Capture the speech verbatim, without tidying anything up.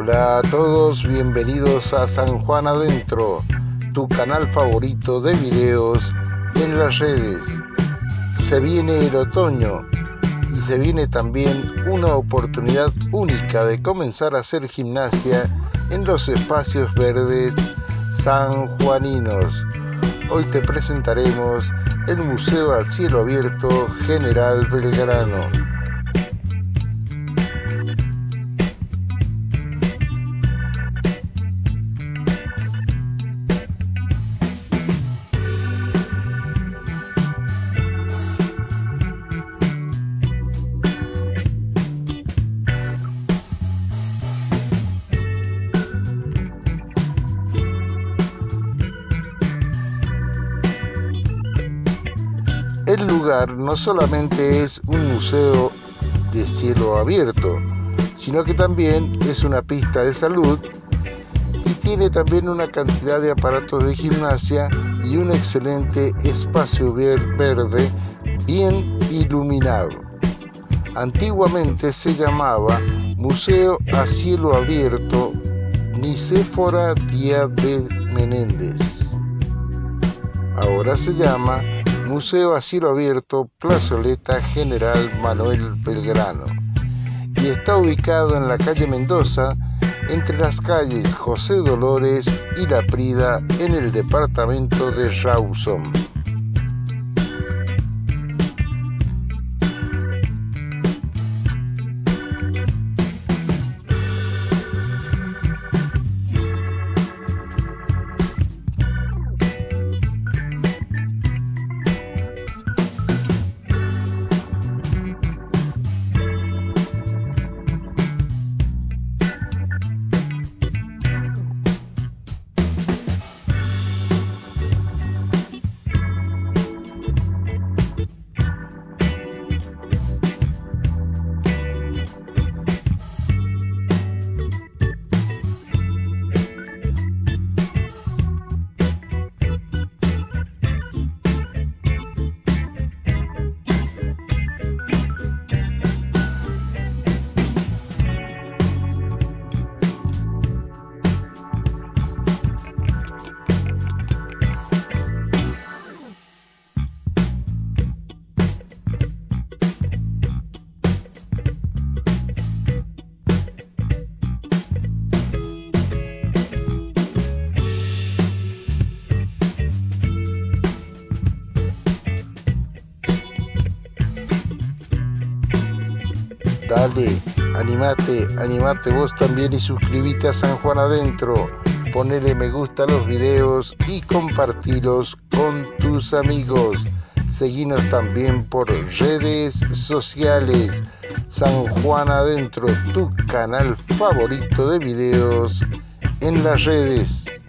Hola a todos, bienvenidos a San Juan Adentro, tu canal favorito de videos en las redes. Se viene el otoño y se viene también una oportunidad única de comenzar a hacer gimnasia en los espacios verdes sanjuaninos. Hoy te presentaremos el Museo al Cielo Abierto General Belgrano. El lugar no solamente es un museo de cielo abierto, sino que también es una pista de salud y tiene también una cantidad de aparatos de gimnasia y un excelente espacio verde bien iluminado. Antiguamente se llamaba Museo a Cielo Abierto Nicéfora Díaz de Menéndez. Ahora se llama Museo a Cielo Abierto Plazoleta General Manuel Belgrano y está ubicado en la calle Mendoza, entre las calles José Dolores y La Prida, en el departamento de Rawson. Dale, animate, animate vos también y suscríbete a San Juan Adentro, ponele me gusta a los videos y compartilos con tus amigos. Seguinos también por redes sociales. San Juan Adentro, tu canal favorito de videos en las redes.